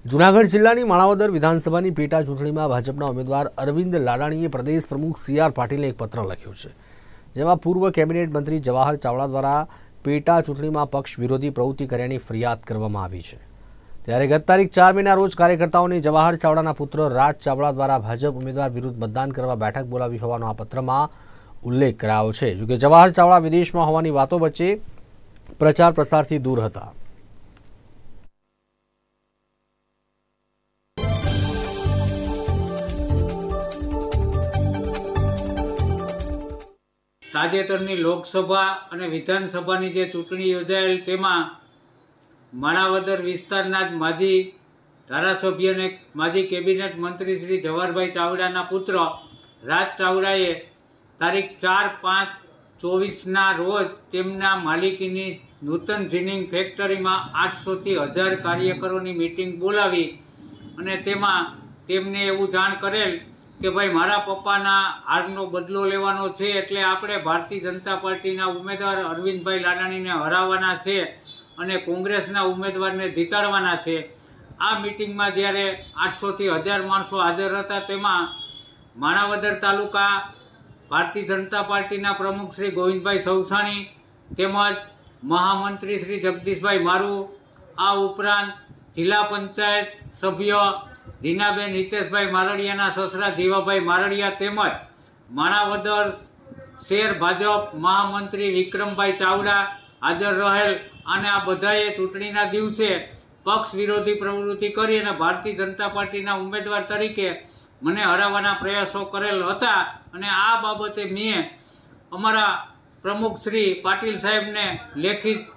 જૂનાગઢ જિલ્લાની માણાવદર વિધાનસભાની પેટા ચૂંટણીમાં ભાજપના ઉમેદવાર અરવિંદ લાડાણીએ પ્રદેશ પ્રમુખ સી.આર. પાટીલને એક પત્ર લખ્યો છે, જેમાં પૂર્વ કેબિનેટ મંત્રી જવાહર ચાવડા દ્વારા પેટા ચૂંટણીમાં પક્ષ વિરોધી પ્રવૃત્તિ કર્યાની ફરિયાદ કરવામાં આવી છે। ત્યારે ગત તારીખ 4 મેના રોજ કાર્યકર્તાઓને જવાહર ચાવડાના પુત્ર રાજ ચાવડા દ્વારા ભાજપ ઉમેદવાર વિરુદ્ધ મતદાન કરવા બેઠક બોલાવી હોવાનો આ પત્રમાં ઉલ્લેખ કરાયો છે। જોકે જવાહર ચાવડા વિદેશમાં હોવાની વાતો વચ્ચે પ્રચાર પ્રસારથી દૂર હતા। તાજેતરની લોકસભા અને વિધાનસભાની જે ચૂંટણી યોજાયેલ તેમાં માણાવદર વિસ્તારના જ માજી ધારાસભ્ય અને માજી કેબિનેટ મંત્રી શ્રી જવાહરભાઈ ચાવડાના પુત્ર રાજ ચાવડાએ તારીખ 4/5/24ના રોજ તેમના માલિકીની નૂતન જીનિંગ ફેક્ટરીમાં 800થી 1000 કાર્યકરોની મિટિંગ બોલાવી અને તેમાં તેમને એવું જાણ કરેલ કે ભાઈ મારા પપ્પાના હારનો બદલો લેવાનો છે, એટલે આપણે ભારતીય જનતા પાર્ટીના ઉમેદવાર અરવિંદભાઈ લાડાણીને હરાવવાના છે અને કોંગ્રેસના ઉમેદવારને જીતાડવાના છે। આ મિટિંગમાં જ્યારે 800થી 1000 માણસો હાજર હતા, તેમાં માણાવદર તાલુકા ભારતીય જનતા પાર્ટીના પ્રમુખ શ્રી ગોવિંદભાઈ સૌસાણી તેમજ મહામંત્રી શ્રી જગદીશભાઈ મારુ, આ ઉપરાંત જિલ્લા પંચાયત સભ્ય રીનાબેન હિતેશભાઈ મારડિયાના સસરા જીવાભાઈ મારડિયા તેમજ માણાવદર શહેર ભાજપ મહામંત્રી વિક્રમભાઈ ચાવડા હાજર રહેલ અને આ બધાએ ચૂંટણીના દિવસે પક્ષ વિરોધી પ્રવૃત્તિ કરી અને ભારતીય જનતા પાર્ટીના ઉમેદવાર તરીકે મને હરાવવાના પ્રયાસો કરેલ હતા અને આ બાબતે મેં અમારા પ્રમુખ શ્રી પાટીલ સાહેબને લેખિત